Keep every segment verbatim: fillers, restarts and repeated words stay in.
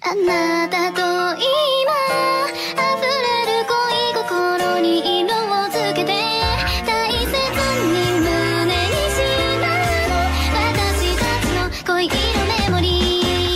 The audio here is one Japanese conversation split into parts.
あなたと今溢れる恋心に色をつけて大切に胸にしまう私たちの恋色メモリー。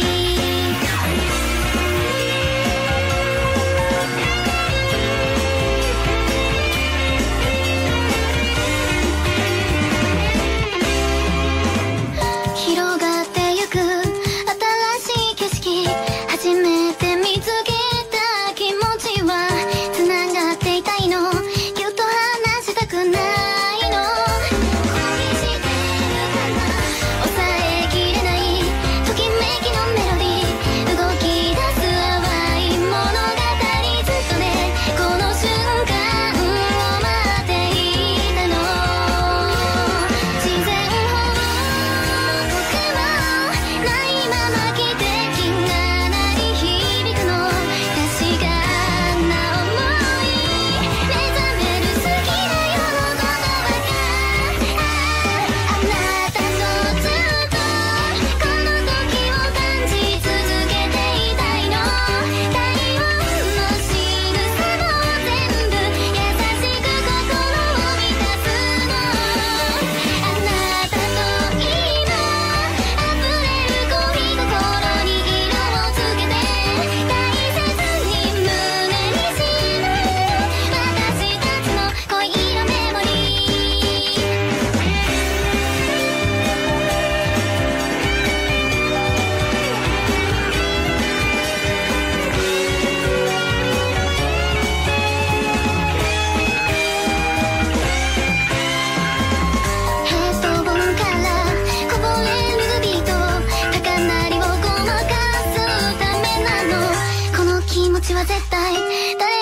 広がってゆく新しい景色、初めて見つけた気持ちは繋がっていたいの、ぎゅっと離したくないの。恋してるかな、抑えきれないときめきのメロディー、動き出す淡い物語、ずっとねこの瞬間を待っていたの。自然ほど僕もないまま奇跡が鳴り響くの、確かな想い目覚める好きなよのことわかる。あなたとずっとこの時を感じ続けていたいの。体温の仕草も全部優しく心を満たすの。あなたと今溢れる恋心に色をつけて大切に胸にしまう私たちの恋色メモリー。ヘッドホンからこぼれるビート、高鳴りをごまかすためなの。この気持ちは絶対誰